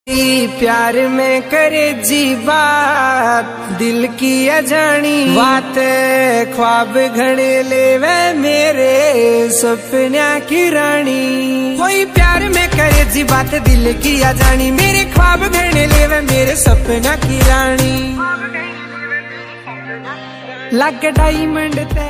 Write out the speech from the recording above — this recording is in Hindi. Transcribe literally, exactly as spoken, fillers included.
प्यार में करे जी बात दिल की अजानी बात ख्वाब घड़े लेवे मेरे सपना की रानी। कोई प्यार में करे जी बात दिल की अजानी मेरे ख्वाब घड़े लेवे मेरे सपना की रानी। लग डायमंड